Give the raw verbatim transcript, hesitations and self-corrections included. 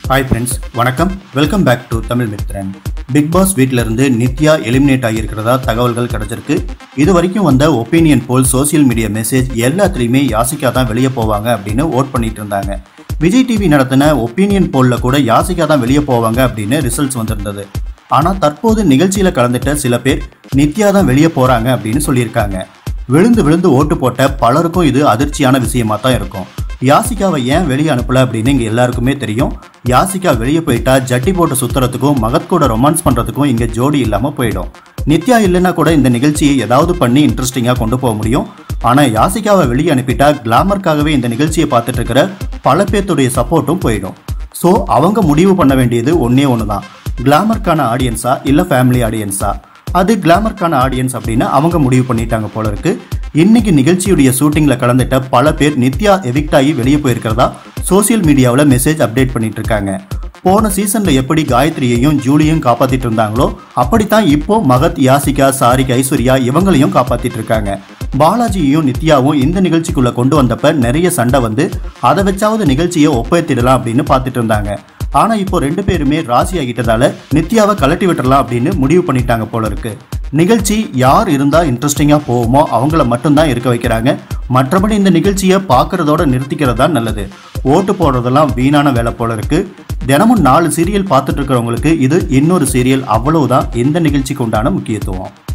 Hi friends, வணக்கம். Welcome back to Tamil Mithran. Bigg Boss வீட்ல இருந்து நித்யா எலிமினேட் ஆகியிருக்கிறதா தகவல்கள் கிடைச்சிருக்கு. இது வரைக்கும் வந்த opinion poll, social media message எல்லாத்துலயுமே யாசிகா தான் வெளியே போவாங்க அப்படின்னு ஓட் பண்ணிட்டு இருந்தாங்க. விஜய் டிவி நடத்தின ஒப்பீனியன் போல்ல கூட யாசிகா தான் வெளியே போவாங்க அப்படின்னு ரிசல்ட்ஸ் வந்திருந்தது. ஆனா தற்போது நிகழ்ச்சியில கலந்துட்ட சில பேர் நித்யா தான் வெளியே போறாங்க அப்படின்னு சொல்லியிருக்காங்க. விழுந்து விழுந்து ஓட்டு போட்ட பலருக்கும் இது அதிர்ச்சியான விஷயமா தான் இருக்கும். யாசிகாவை ஏன் வெளியே அனுப்பல அப்படின்னு இங்க எல்லாருக்குமே தெரியும். யாசிகா வெளியே போயிட்டா ஜட்டி போட்டு சுத்துறதுக்கும் மகத் கூட ரொமான்ஸ் பண்றதுக்கும் இங்க ஜோடி இல்லாம போயிடும். நித்யா இல்லைன்னா கூட இந்த நிகழ்ச்சியை ஏதாவது பண்ணி இன்ட்ரெஸ்டிங்கா கொண்டு போக முடியும். ஆனா யாசிகாவை வெளியே அனுப்பிட்டா கிளாமருக்காகவே இந்த நிகழ்ச்சியை பார்த்துட்டு இருக்கிற பல பேர்த்துடைய சப்போர்ட்டும் போயிடும். ஸோ அவங்க முடிவு பண்ண வேண்டியது ஒன்னே ஒண்ணுதான், கிளாமருக்கான ஆடியன்ஸா இல்ல ஃபேமிலி ஆடியன்ஸா. அது கிளாமருக்கான ஆடியன்ஸ் அப்படின்னு அவங்க முடிவு பண்ணிட்டாங்க போல இருக்கு. இன்னைக்கு நிகழ்ச்சியுடைய ஷூட்டிங்ல கலந்துட்ட பல பேர் நித்யா எவிக்ட் ஆகி வெளியே போயிருக்கிறதா சோசியல் மீடியாவில் மெசேஜ் அப்டேட் பண்ணிட்டு இருக்காங்க. போன சீசன்ல எப்படி காயத்ரியையும் ஜூலியும் காப்பாத்திட்டு இருந்தாங்களோ அப்படித்தான் இப்போ மகத், யாசிகா, சாரிக், ஐஸ்வர்யா இவங்களையும் காப்பாத்திட்டு இருக்காங்க. பாலாஜியையும் நித்யாவும் இந்த நிகழ்ச்சிக்குள்ள கொண்டு வந்தப்ப நிறைய சண்டை வந்து அதை வச்சாவது நிகழ்ச்சியை ஒப்பேத்திடலாம் அப்படின்னு பார்த்துட்டு இருந்தாங்க. ஆனா இப்போ ரெண்டு பேருமே ராசி ஆகிட்டதால நித்யாவை கலட்டி விட்டுறலாம் அப்படின்னு முடிவு பண்ணிட்டாங்க போல இருக்கு. நிகழ்ச்சி யார் இருந்தா இன்ட்ரெஸ்டிங்கா போகுமோ அவங்கள மட்டும்தான் இருக்க வைக்கிறாங்க. மற்றபடி இந்த நிகழ்ச்சியை பார்க்கறதோட நிறுத்திக்கிறதா நல்லது. ஓட்டு போடுறதெல்லாம் வீணான வேலை போல இருக்கு. தினமும் நாலு சீரியல் பார்த்துட்டு இருக்கிறவங்களுக்கு இது இன்னொரு சீரியல், அவ்வளவுதான் இந்த நிகழ்ச்சிக்கு உண்டான முக்கியத்துவம்.